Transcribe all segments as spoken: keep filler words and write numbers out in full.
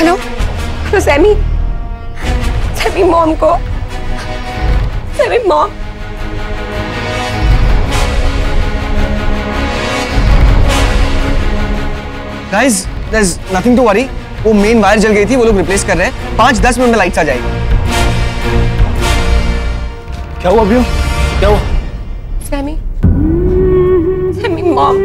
Hello hello Sammy, Sammy mom को, Sammy mom. Guys, there's nothing to worry। वो main wire जल गई थी, वो लोग रिप्लेस कर रहे हैं। पाँच दस मिनट में लाइट्स आ जाएगी। क्या हुआ अभी? क्या हुआ? Sami, Sammy mom.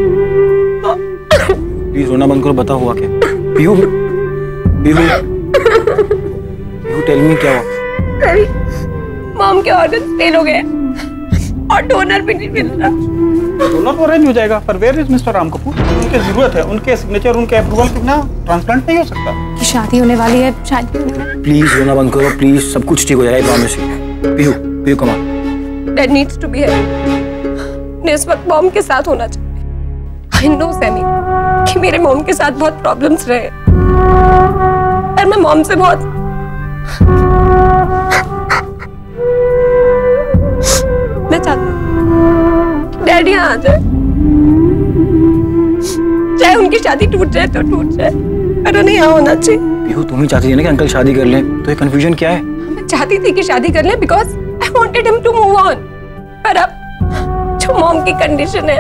प्लीज रोना बंद करो, बता हुआ क्या? पीहू, पीहू, पीहू टेल मी क्या हुआ? सैमी, मॉम के ऑर्गन्स फेल हो गए और डोनर भी नहीं मिल रहा। डोनर तो अरेंज हो जाएगा, पर where is mister Ram Kapoor? उनकी जरूरत है, उनके सिग्नेचर, उनके अप्रूवल के बिना ट्रांसप्लांट नहीं हो सकता। की शादी होने वाली है, शादी होने वाली है। प्लीज रोना बंद करो, प्लीज, सब कुछ ठीक हो जाएगा, promise you. Pihu, Pihu come on. That needs to be here। इस वक्त मॉम के साथ होना चाहिए। I know सैमी कि मेरे मॉम के साथ बहुत प्रॉब्लम्स रहे, पर मैं मॉम से बहुत मैं चाहती हूँ कि डैडी यहाँ आ जाए, चाहे उनकी शादी टूट जाए तो टूट जाए, पर उन्हें यहाँ होना चाहिए। पीहू, तुम ही चाहती थी ना कि अंकल शादी कर लें, तो ये कंफ्यूजन क्या है? मैं चाहती थी कि शादी कर लें because I wanted him to move on। पर अब जो मॉम की कंडीशन है,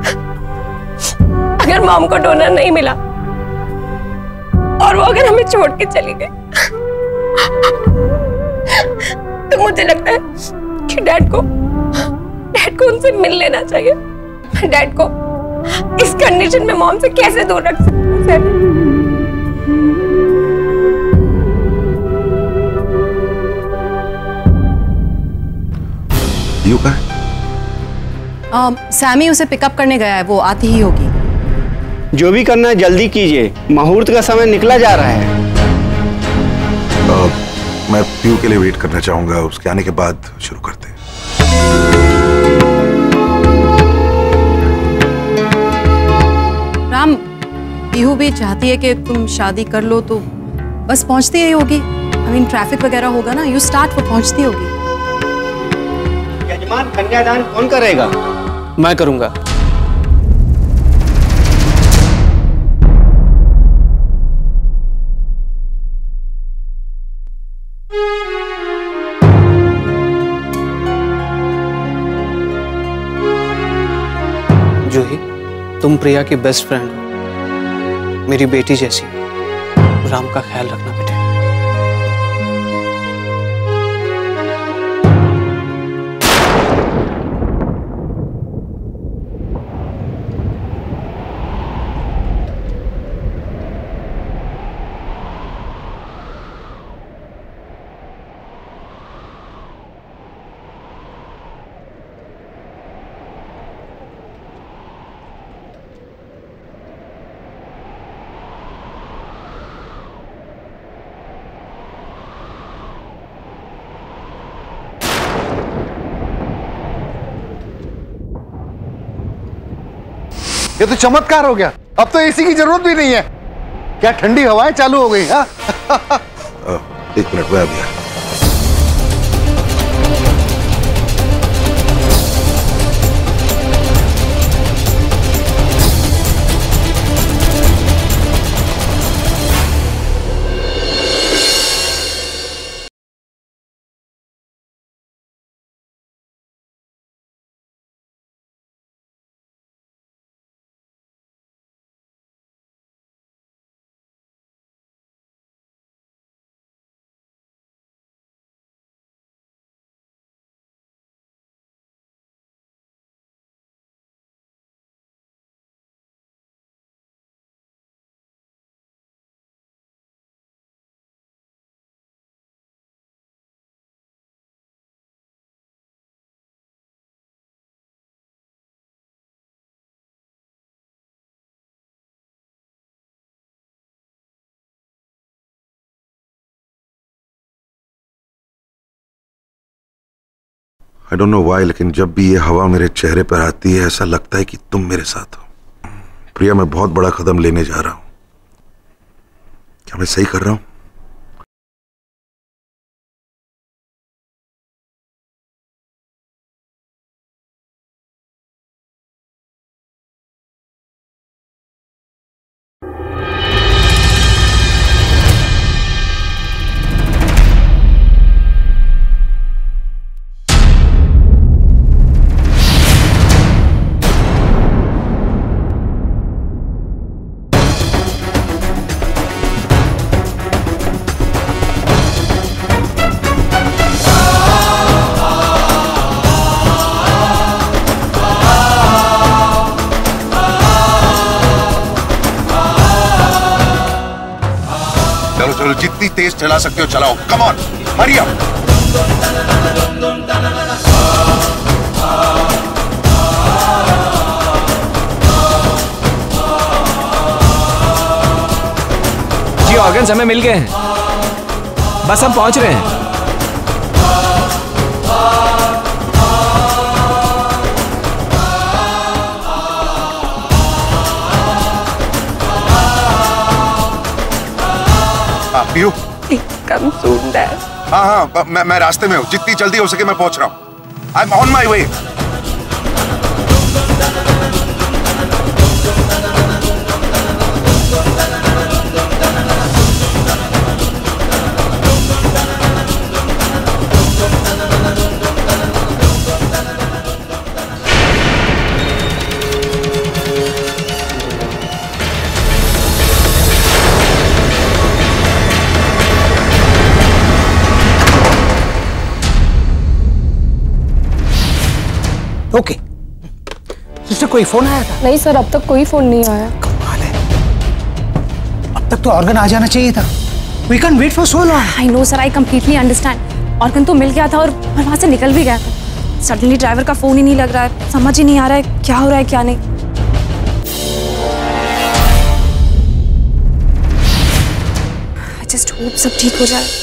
अगर मॉम को डोनर नहीं मिला और वो अगर हमें छोड़ के चली गई, तो मुझे लगता है कि डैड को डैड को उनसे मिल लेना चाहिए। मैं डैड को इस कंडीशन में मॉम से कैसे दूर रख सकती हूँ? यू का सैमी उसे पिकअप करने गया है, वो आती ही होगी। जो भी करना है जल्दी कीजिए, मुहूर्त का समय निकला जा रहा है। आ, मैं पीयू के लिए वेट करना चाहूंगा, उसके आने के बाद शुरू करते हैं। राम, पीहू भी चाहती है कि तुम शादी कर लो, तो बस पहुंचती ही होगी। आई मीन ट्रैफिक वगैरह होगा ना, यू स्टार्ट वो पहुंचती होगी। यजमान, कन्यादान कौन करेगा? मैं करूंगा। जूही, तुम प्रिया की बेस्ट फ्रेंड हो, मेरी बेटी जैसी। राम का ख्याल रखना बेटे। ये तो चमत्कार हो गया, अब तो एसी की जरूरत भी नहीं है। क्या ठंडी हवाएं चालू हो गई? हाँ एक मिनट में आ गया। I don't know why, लेकिन जब भी ये हवा मेरे चेहरे पर आती है ऐसा लगता है कि तुम मेरे साथ हो। प्रिया, मैं बहुत बड़ा कदम लेने जा रहा हूं। क्या मैं सही कर रहा हूं? चलो जितनी तेज चला सकते हो चलाओ, कम ऑन, हरी अप। जी ऑर्गन्स हमें मिल गए हैं, बस हम पहुंच रहे हैं। Piyu, come soon dad. हाँ हाँ मैं मैं रास्ते में हूँ, जितनी जल्दी हो सके मैं पहुंच रहा हूँ। I am on my way. Okay sister, कोई फोन आया था? नहीं सर, अब तक कोई फोन नहीं आया। कमाल है, अब तक तो ऑर्गन आ जाना चाहिए था। We can't wait for so long. I know sir, I completely understand. Organ तो मिल गया था और वहां से निकल भी गया था। सडनली ड्राइवर का फोन ही नहीं लग रहा है, समझ ही नहीं आ रहा है क्या हो रहा है क्या नहीं। I just hope सब ठीक हो जाए।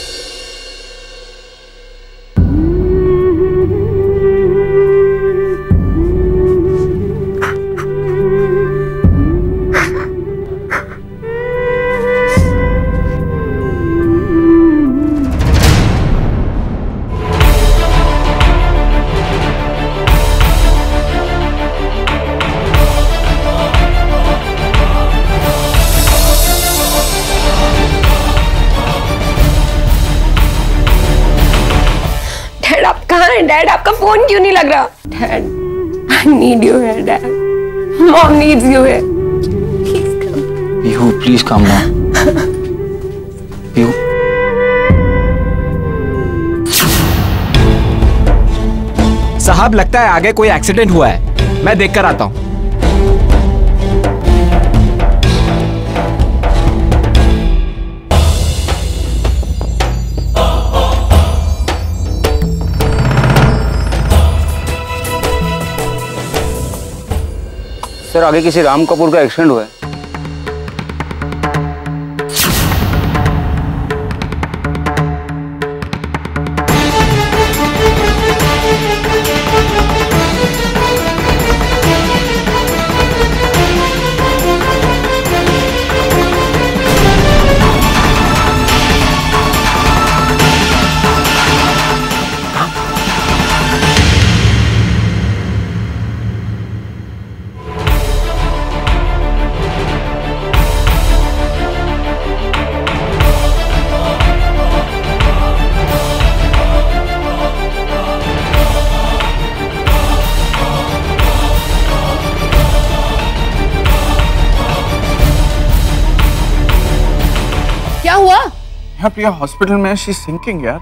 डैड आपका फोन क्यों नहीं लग रहा? Dad, I need you here dad. Mom needs you here. Please come. Pihu please come down. Pihu साहब लगता है आगे कोई एक्सीडेंट हुआ है, मैं देख कर आता हूँ। सर आगे किसी राम कपूर का एक्सीडेंट हुआ है। यहाँ प्रिया हॉस्पिटल में, शी इज सिंकिंग यार।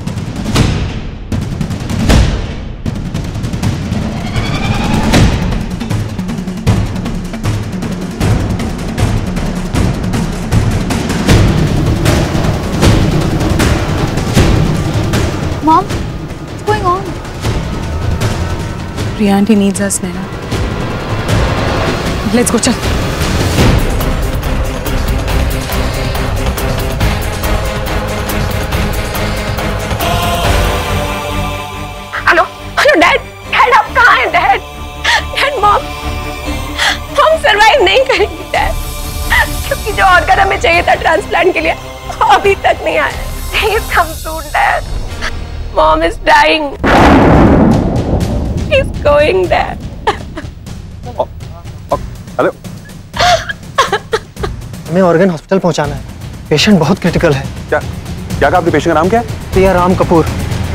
Mom, what's going on? Priya aunty needs us, Naina. Let's go, chal. Hello, hello dad, dad आप कहाँ हैं डैड? डैड मॉम, मॉम सरवाइव नहीं करेंगी डैड, क्योंकि जो ऑर्गन हमें चाहिए था ट्रांसप्लांट के लिए अभी तक नहीं आया। Please come soon dad, mom is dying, she is going dad. Hello, हमें ऑर्गन हॉस्पिटल पहुंचाना है, पेशेंट बहुत क्रिटिकल है। क्या क्या कहा आपके पेशेंट का नाम क्या है? प्रिया राम कपूर।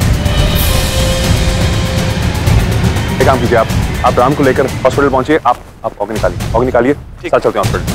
एक काम कीजिए, आप आप राम को लेकर हॉस्पिटल पहुंचिए। आप आप ऑर्गन निकालिए, ऑर्गन निकालिए, साथ चलते हैं हॉस्पिटल।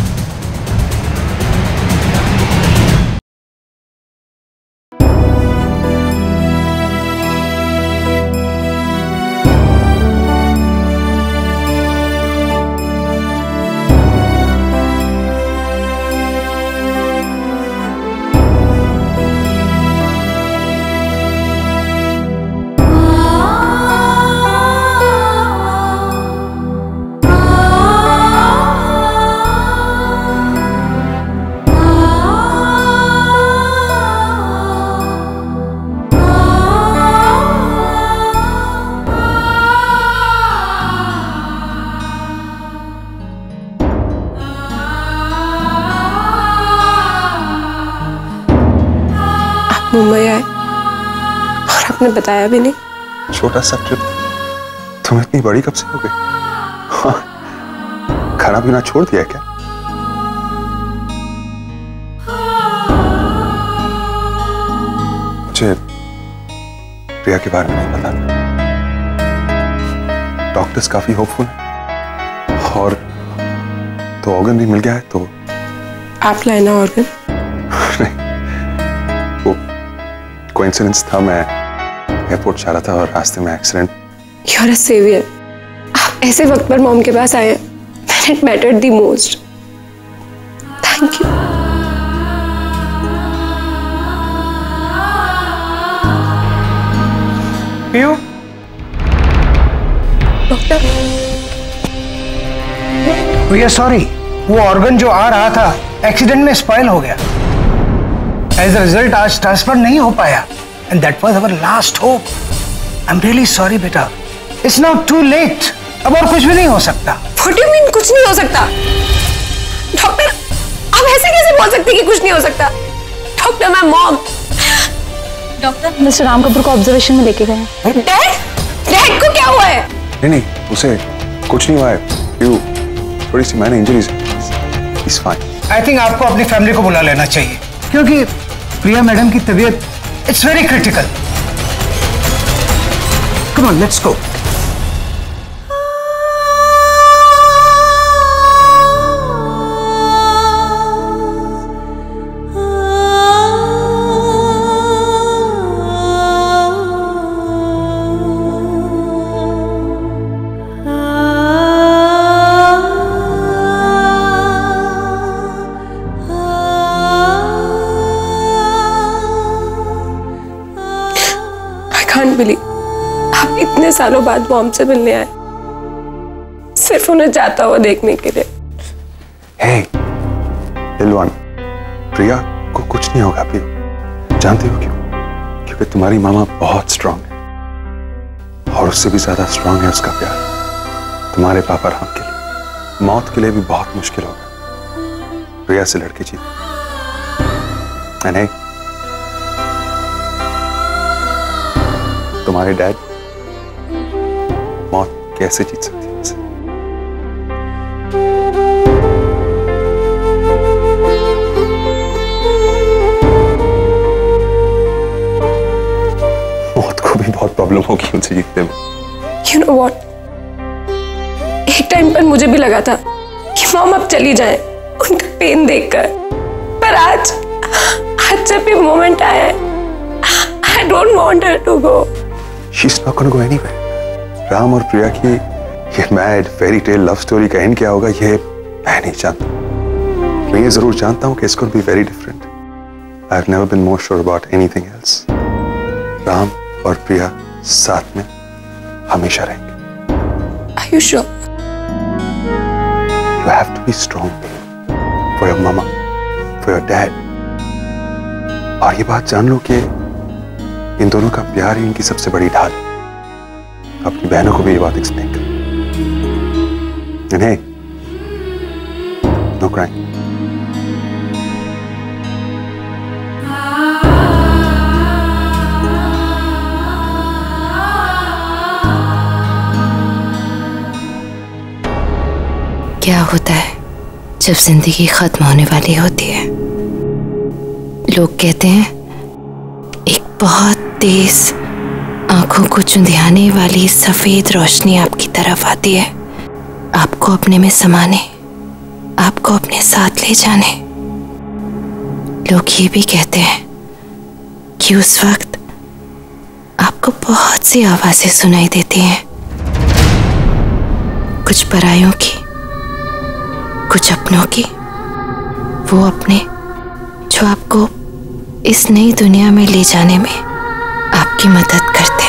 आपने बताया भी नहीं। छोटा सा ट्रिप, तुम इतनी बड़ी कब से हो गई? हाँ, खाना पीना छोड़ दिया क्या? मुझे प्रिया के बारे में नहीं पता। डॉक्टर्स काफी होपफुल हैं और तो ऑर्गन भी मिल गया है। तो आप लाए ना ऑर्गन? नहीं, वो कोइंसिडेंस था। मैं एयरपोर्ट जा रहा था और रास्ते में accident. You are a saviour. आप ऐसे वक्त पर मॉम के पास आए when it mattered the most. Thank you. Piyo, doctor, we are sorry, वो ऑर्गन जो आ रहा था एक्सीडेंट में स्पॉइल हो गया। एज अ रिजल्ट आज ट्रांसफर नहीं हो पाया and that was our last hope. I am really sorry बेटा, इट्स नाउ टू लेट। अब और कुछ भी नहीं हो सकता। What do you mean कुछ नहीं हो सकता? डॉक्टर, आप ऐसे कैसे बोल सकते हैं कि कुछ नहीं हो सकता? डॉक्टर, मैं mom. Doctor, mister Ram Kapoor को ऑब्जर्वेशन में लेके गए। डैड? डैड को क्या हुआ है? नहीं नहीं, उसे कुछ नहीं हुआ है। यू थोड़ी सी माइनर इंजरीज है। He's fine. आई थिंक आपको अपनी फैमिली को बुला लेना चाहिए क्योंकि प्रिया मैडम की तबीयत it's very critical. Come on, let's go. आप इतने सालों बाद मॉम से मिलने आए सिर्फ उन्हें जाता हुआ देखने के लिए। Hey, दिलवान, प्रिया को कुछ नहीं होगा। पियो, जानते हो क्यों? क्योंकि तुम्हारी मामा बहुत स्ट्रांग है और उससे भी ज्यादा स्ट्रांग है उसका प्यार। तुम्हारे पापा राम के लिए मौत के लिए भी बहुत मुश्किल होगा प्रिया से लड़के जीत। नहीं, तुम्हारे डैड मौत कैसे जीत सकती है? मौत को भी बहुत प्रॉब्लम होगी उनसे जीतने में। You know what? एक टाइम पर मुझे भी लगा था कि मॉम अब चली जाए उनका पेन देखकर, पर आज आज जब ये मोमेंट आया है, I don't want her to go. She's not going to go anywhere. Ram और प्रिया की ये mad fairy tale love story का एंड क्या होगा ये मैं नहीं जानता। मैं ये जरूर जानता हूँ कि it's going to be very different. I've never been more sure about anything else. Ram और प्रिया साथ में हमेशा रहेंगे। Are you sure? You have to be strong for your mama, for your dad. और ये बात जान लो कि इन दोनों का प्यार ही इनकी सबसे बड़ी ढाल है। अपनी बहनों को भी ये बात एक्सप्लेन कर। And hey, no crying. क्या होता है जब जिंदगी खत्म होने वाली होती है? लोग कहते हैं एक बहुत तेज आंखों को चुंधियाने वाली सफेद रोशनी आपकी तरफ आती है, आपको अपने में समाने, आपको अपने साथ ले जाने। लोग ये भी कहते हैं कि उस वक्त आपको बहुत सी आवाजें सुनाई देती हैं, कुछ परायों की, कुछ अपनों की, वो अपने जो आपको इस नई दुनिया में ले जाने में आपकी मदद करते हैं।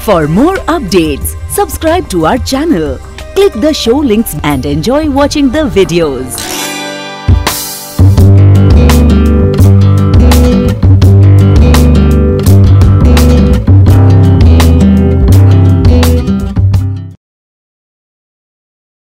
For more updates, subscribe to our channel, click the show links and enjoy watching the videos.